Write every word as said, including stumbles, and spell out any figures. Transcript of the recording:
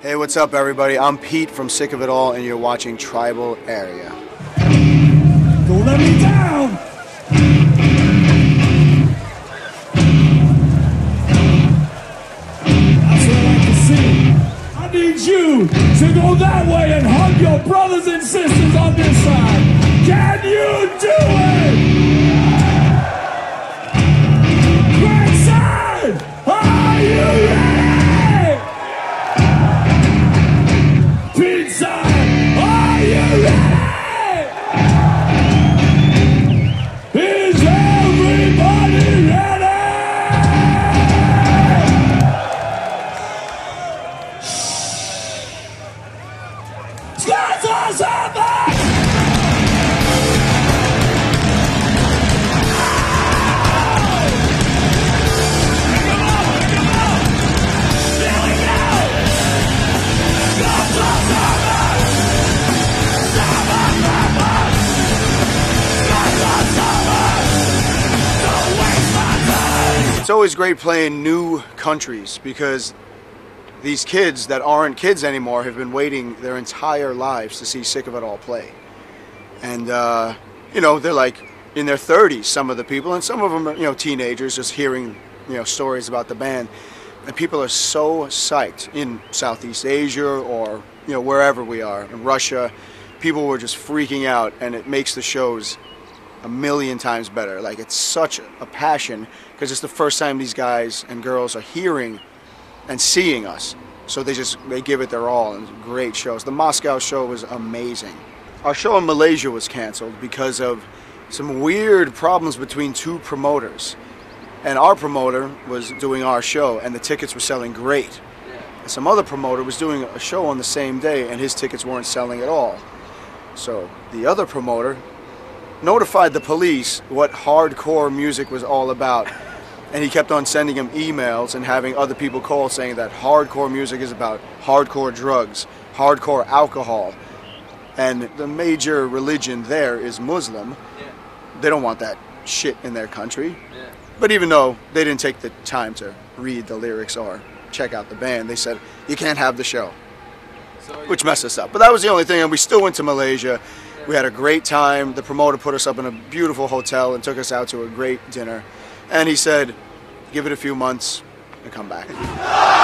Hey, what's up, everybody? I'm Pete from Sick of It All, and you're watching Tribal Area. Don't let me down! That's what I like to see. I need you to go that way and hug your brothers and sisters on this side. Can you do it? Right side! Are you ready? Pete side! Are you ready? Is everybody ready? Let's us have it! It's always great playing new countries because these kids that aren't kids anymore have been waiting their entire lives to see Sick of It All play. And, uh, you know, they're like in their thirties, some of the people, and some of them are, you know, teenagers just hearing, you know, stories about the band. And people are so psyched in Southeast Asia or, you know, wherever we are, in Russia. People were just freaking out, and it makes the shows a million times better. Like, it's such a passion because it's the first time these guys and girls are hearing and seeing us, so they just they give it their all, and great shows. The Moscow show was amazing. Our show in Malaysia was canceled because of some weird problems between two promoters, and our promoter was doing our show and the tickets were selling great, and some other promoter was doing a show on the same day and his tickets weren't selling at all. So the other promoter notified the police what hardcore music was all about, and he kept on sending him emails and having other people call saying that hardcore music is about hardcore drugs, hardcore alcohol, and the major religion there is Muslim. Yeah. They don't want that shit in their country. Yeah. But even though they didn't take the time to read the lyrics or check out the band, they said, you can't have the show, so which messed us up. But that was the only thing, and we still went to Malaysia. We had a great time. The promoter put us up in a beautiful hotel and took us out to a great dinner. And he said, give it a few months and come back.